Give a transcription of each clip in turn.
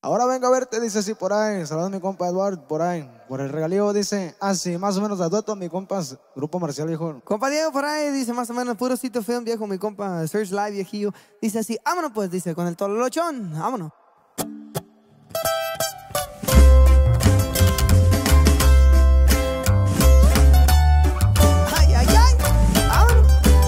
Ahora vengo a verte, dice así por ahí. Saludos a mi compa Eduardo por ahí. Por el regalío dice así, más o menos a dueto, mi compa Grupo Marcial, viejo. Compa Diego por ahí dice más o menos puro sitio feo, viejo. Mi compa Search Live, viejillo. Dice así, vámonos pues, dice, con el tololochón, vámonos. Ay, ay, ay, vámonos.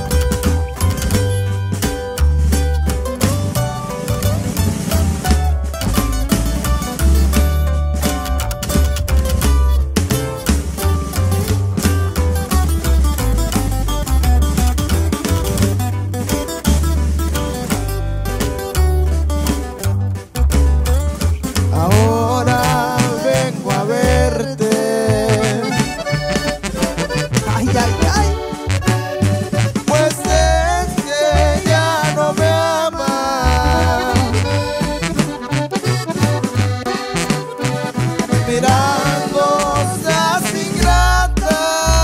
Ahora vengo a verte. Ay, ay, ay. Pues es que ya no me ama. Mirando seas ingrata.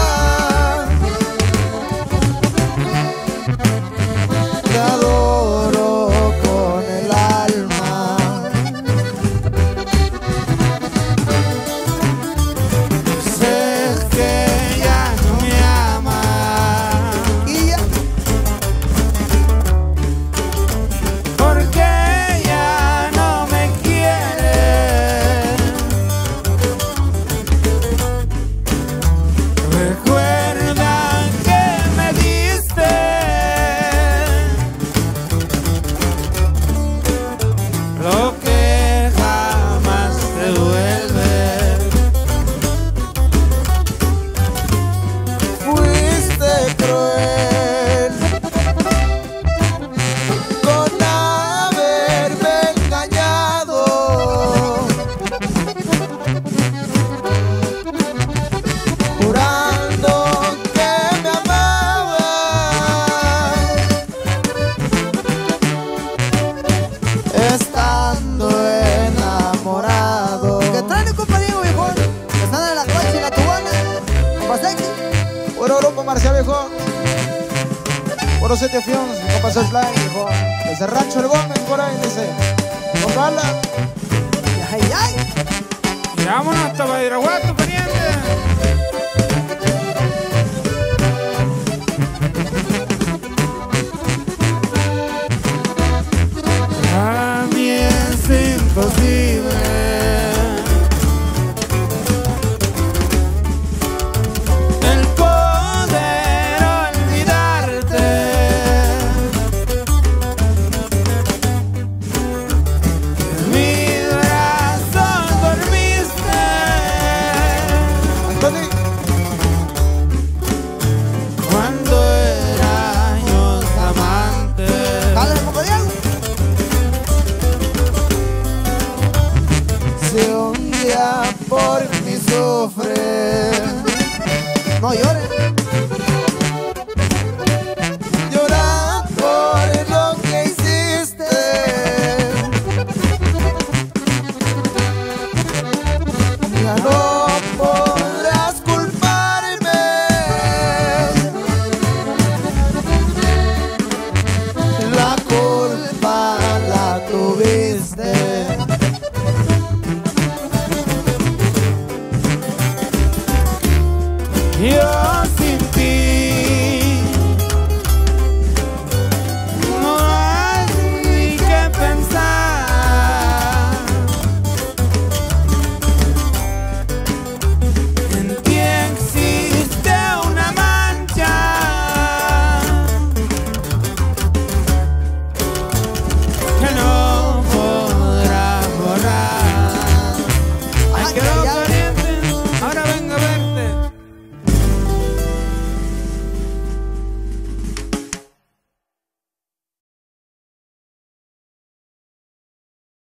Te adoro con el alma. Sé que ya no me ama. Y ya. Porque ya no me quiere. Recuerda que me diste lo que jamás te vuelve. Fuiste cruel con haberme engañado. Jurando que me amabas, estando enamorado. ¿Qué trae, compa Diego, viejo? Están en la coche y la cubana. Compa Sexy. Puro Grupo Marcial, viejo. Puro Sete Fions, compa Soulfly, viejo. Desde Rancho El Gómez, por ahí, dice. Con bala. Ay, ay. Y vámonos hasta Badiraguato, pariente. A mí es imposible el poder olvidarte. En mis brazos dormiste. Anthony. Cuando éramos amantes. Dale, compa Diego. Si un día por mí sufres, No llores.